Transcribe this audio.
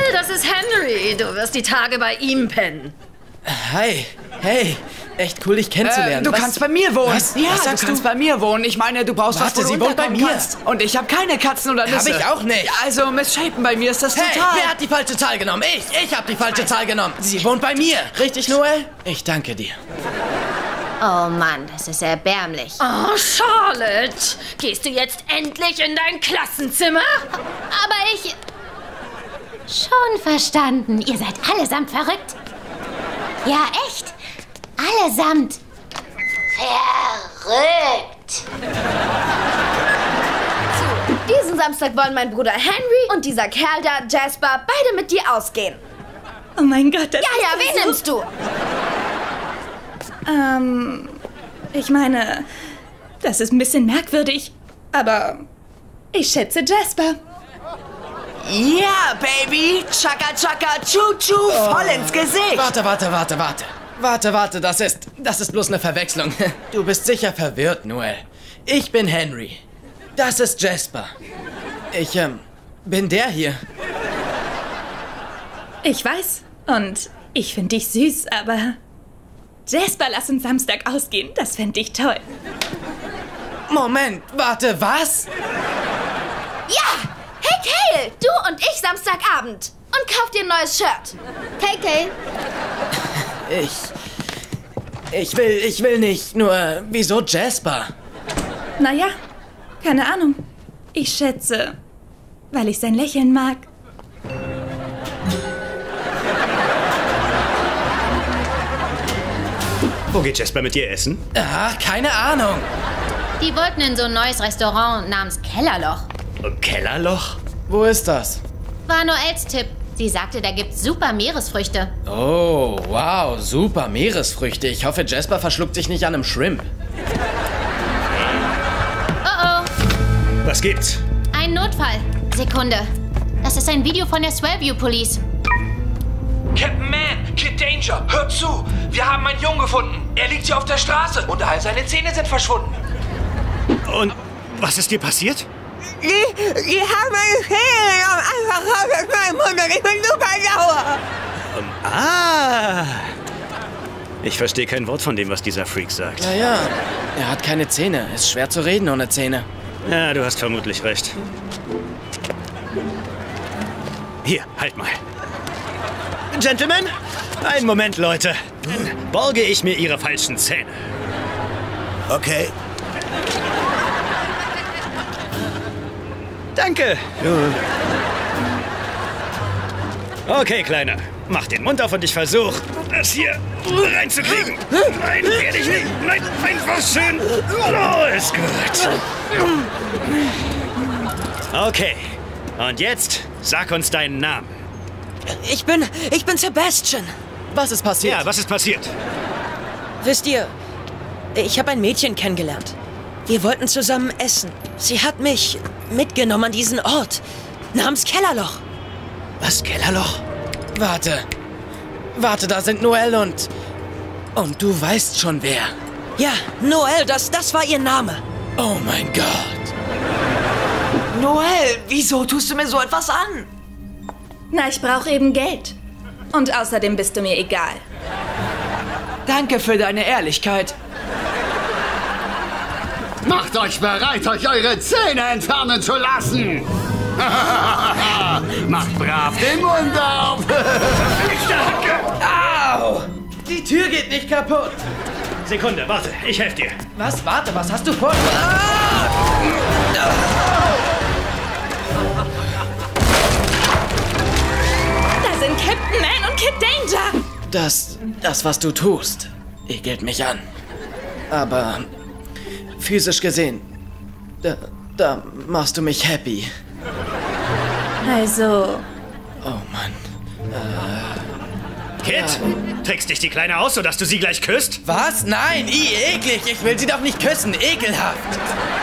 das ist Henry. Du wirst die Tage bei ihm pennen. Hi. Hey. Echt cool, dich kennenzulernen. Du kannst bei mir wohnen. Was? Ja, Was du sagst kannst bei mir wohnen. Ich meine, du brauchst Warte, was, wo sie du wohnt bei unterkommen mir. kannst. Und ich habe keine Katzen oder Nüsse. Hab ich auch nicht. Ja, also, Misshapen, bei mir ist das Hey, total... wer hat die falsche Zahl genommen? Ich hab die falsche Zahl genommen. Sie wohnt bei mir. Richtig, Noel? Ich danke dir. Oh Mann, das ist erbärmlich. Oh, Charlotte. Gehst du jetzt endlich in dein Klassenzimmer? Aber ich... Schon verstanden. Ihr seid allesamt verrückt. Ja, echt. Allesamt. Verrückt. Diesen Samstag wollen mein Bruder Henry und dieser Kerl da, Jasper, beide mit dir ausgehen. Oh mein Gott, das Ja, ist wen nimmst du? Ich meine, das ist ein bisschen merkwürdig, aber ich schätze Jasper. Ja, Baby. Chaka, chaka, chu-chu, voll ins Gesicht. Warte, das ist bloß eine Verwechslung. Du bist sicher verwirrt, Noel. Ich bin Henry. Das ist Jasper. Ich, bin der hier. Ich weiß und ich finde dich süß, aber Jasper, lass uns Samstag ausgehen. Das fände ich toll. Moment, warte, was? Ja! Hey, Kale! Du und ich Samstagabend. Und kauf dir ein neues Shirt. Kale. Ich will nicht, nur wieso Jasper? Naja, keine Ahnung. Ich schätze, weil ich sein Lächeln mag. Wo geht Jasper mit dir essen? Ach, keine Ahnung. Die wollten in so ein neues Restaurant namens Kellerloch. Kellerloch? Wo ist das? War Noels Tipp. Sie sagte, da gibt's super Meeresfrüchte. Oh, wow, super Meeresfrüchte. Ich hoffe, Jasper verschluckt sich nicht an einem Shrimp. Oh. Was gibt's? Ein Notfall. Sekunde. Das ist ein Video von der Swellview Police. Captain Man, Kid Danger, hört zu! Wir haben einen Jungen gefunden. Er liegt hier auf der Straße und all seine Zähne sind verschwunden. Und was ist dir passiert? Die haben meine Zähne einfach raus aus meinem Mund und ich bin super sauer. Ich verstehe kein Wort von dem, was dieser Freak sagt. Naja, er hat keine Zähne. Ist schwer zu reden ohne Zähne. Ja, du hast vermutlich recht. Hier, halt mal. Gentlemen, einen Moment, Leute. Borge ich mir Ihre falschen Zähne. Okay. Danke. Okay, Kleiner. Mach den Mund auf und ich versuch, das hier reinzukriegen. Nein, werde ich nicht. Nein, einfach schön. Oh, ist gut. Okay. Und jetzt sag uns deinen Namen. Ich bin Sebastian. Was ist passiert? Ja, was ist passiert? Wisst ihr, ich habe ein Mädchen kennengelernt. Wir wollten zusammen essen. Sie hat mich mitgenommen an diesen Ort namens Kellerloch. Was, Kellerloch? Warte, da sind Noel und du weißt schon wer. Ja, Noel, das war ihr Name. Oh mein Gott. Noel, wieso tust du mir so etwas an? Na, ich brauche eben Geld. Und außerdem bist du mir egal. Danke für deine Ehrlichkeit. Macht euch bereit, euch eure Zähne entfernen zu lassen. Macht brav den Mund auf. Au! Die Tür geht nicht kaputt. Sekunde, warte, ich helfe dir. Was? Warte, was hast du vor? Da sind Captain Man und Kid Danger. Das, was du tust, ekelt mich an. Aber physisch gesehen, da machst du mich happy. Also... Oh Mann. Kid, trickst dich die Kleine aus, sodass du sie gleich küsst? Was? Nein, eklig. Ich will sie doch nicht küssen. Ekelhaft.